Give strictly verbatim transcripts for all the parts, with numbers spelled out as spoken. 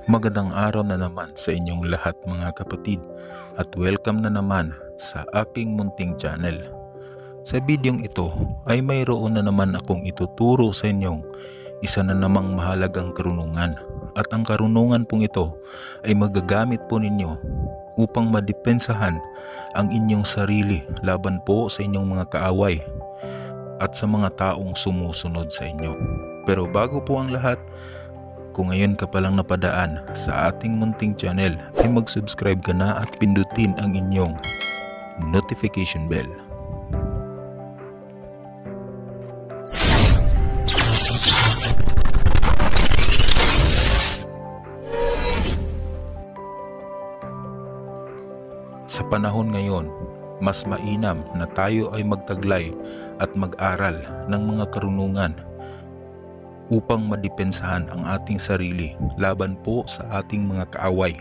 Magandang araw na naman sa inyong lahat mga kapatid at welcome na naman sa aking munting channel. Sa bidyong ito ay mayroon na naman akong ituturo sa inyong isa na namang mahalagang karunungan, at ang karunungan pong ito ay magagamit po ninyo upang madepensahan ang inyong sarili laban po sa inyong mga kaaway at sa mga taong sumusunod sa inyo. Pero bago po ang lahat, kung ngayon ka palang napadaan sa ating munting channel ay mag-subscribe ka na at pindutin ang inyong notification bell. Sa panahon ngayon, mas mainam na tayo ay magtaglay at mag-aral ng mga karunungan upang madepensahan ang ating sarili laban po sa ating mga kaaway.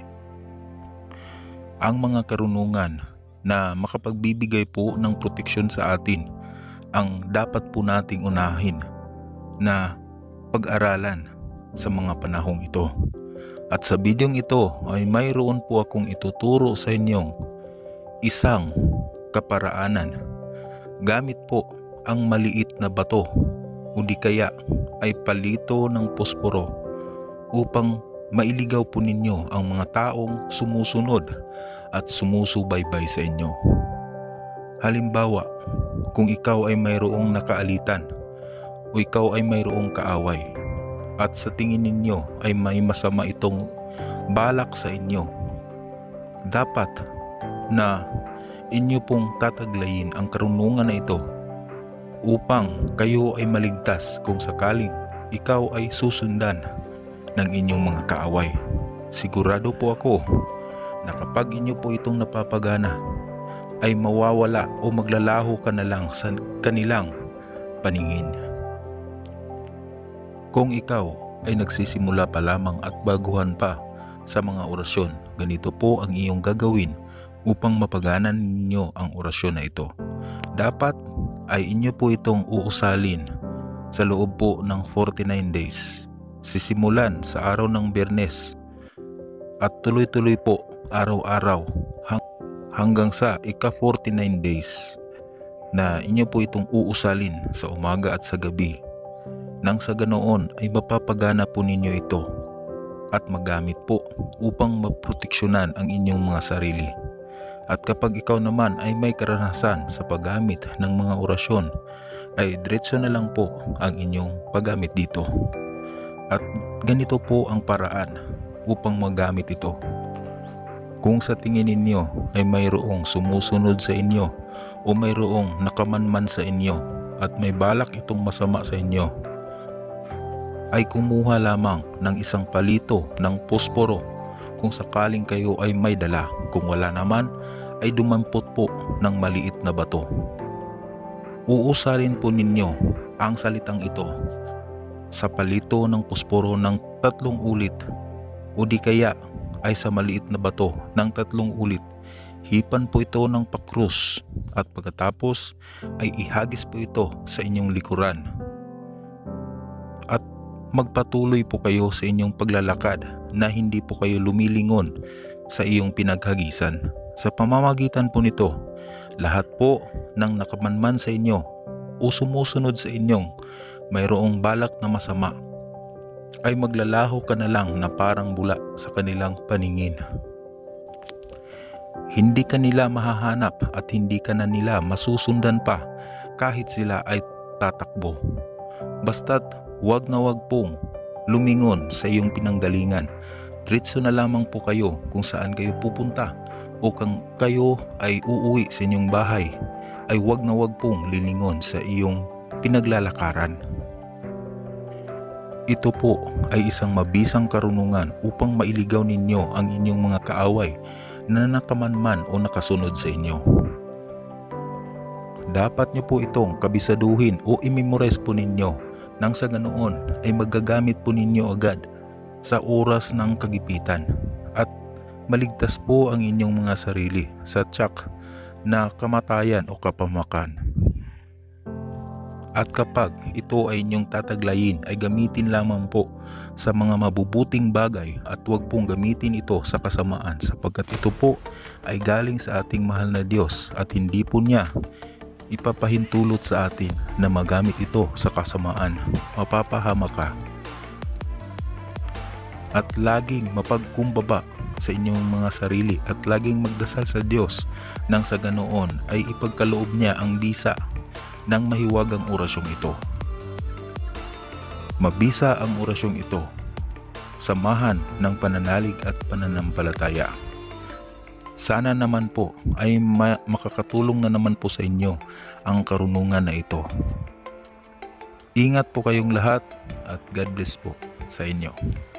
Ang mga karunungan na makapagbibigay po ng proteksyon sa atin ang dapat po nating unahin na pag-aralan sa mga panahong ito. At sa bidyong ito ay mayroon po akong ituturo sa inyong isang kaparaanan gamit po ang maliit na bato o di kaya ay palito ng posporo upang mailigaw po ninyo ang mga taong sumusunod at sumusubaybay sa inyo. Halimbawa, kung ikaw ay mayroong nakaalitan o ikaw ay mayroong kaaway at sa tingin ninyo ay may masama itong balak sa inyo, dapat na inyo pong tataglayin ang karunungan na ito upang kayo ay maligtas kung sakaling ikaw ay susundan ng inyong mga kaaway. Sigurado po ako na kapag inyo po itong napapagana ay mawawala o maglalaho ka na lang sa kanilang paningin. Kung ikaw ay nagsisimula pa lamang at baguhan pa sa mga orasyon, ganito po ang iyong gagawin upang mapaganan ninyo ang orasyon na ito. Dapat ay inyo po itong uusalin sa loob po ng forty-nine days. Sisimulan sa araw ng Biyernes at tuloy-tuloy po araw-araw hanggang sa ika forty-nine days na inyo po itong uusalin sa umaga at sa gabi. Nang sa ganoon ay mapapagana po ninyo ito at magamit po upang maproteksyonan ang inyong mga sarili. At kapag ikaw naman ay may karanasan sa paggamit ng mga orasyon, ay diretso na lang po ang inyong paggamit dito. At ganito po ang paraan upang magamit ito. Kung sa tingin ninyo ay mayroong sumusunod sa inyo o mayroong nakamanman sa inyo at may balak itong masama sa inyo, ay kumuha lamang ng isang palito ng posporo kung sakaling kayo ay may dala. Kung wala naman ay dumampot po ng maliit na bato. Uusalin po ninyo ang salitang ito sa palito ng posporo ng tatlong ulit o di kaya ay sa maliit na bato ng tatlong ulit. Hipan po ito ng pakrus at pagkatapos ay ihagis po ito sa inyong likuran. At magpatuloy po kayo sa inyong paglalakad na hindi po kayo lumilingon sa iyong pinaghagisan. Sa pamamagitan po nito, lahat po ng nakamanman sa inyo o sumusunod sa inyong mayroong balak na masama ay maglalaho ka na lang na parang bula sa kanilang paningin. Hindi ka nila mahahanap at hindi ka na nila masusundan pa kahit sila ay tatakbo. Basta't wag na wag pong lumingon sa iyong pinanggalingan. Diretso na lamang po kayo kung saan kayo pupunta o kung kayo ay uuwi sa inyong bahay, ay wag na wag pong lilingon sa iyong pinaglalakaran. Ito po ay isang mabisang karunungan upang mailigaw ninyo ang inyong mga kaaway na nakamanman o nakasunod sa inyo. Dapat nyo po itong kabisaduhin o imemorize po ninyo nang sa ganoon ay magagamit po ninyo agad sa oras ng kagipitan at maligtas po ang inyong mga sarili sa tiyak na kamatayan o kapamakan. At kapag ito ay inyong tataglayin ay gamitin lamang po sa mga mabubuting bagay at huwag pong gamitin ito sa kasamaan, sapagkat ito po ay galing sa ating mahal na Diyos at hindi po niya ipapahintulot sa atin na magamit ito sa kasamaan. Mapapahama ka. At laging mapagkumbaba sa inyong mga sarili at laging magdasal sa Diyos nang sa ganoon ay ipagkaloob niya ang bisa ng mahiwagang orasyong ito. Mabisa ang orasyong ito, samahan ng pananalig at pananampalataya. Sana naman po ay ma- makakatulong na naman po sa inyo ang karunungan na ito. Ingat po kayong lahat at God bless po sa inyo.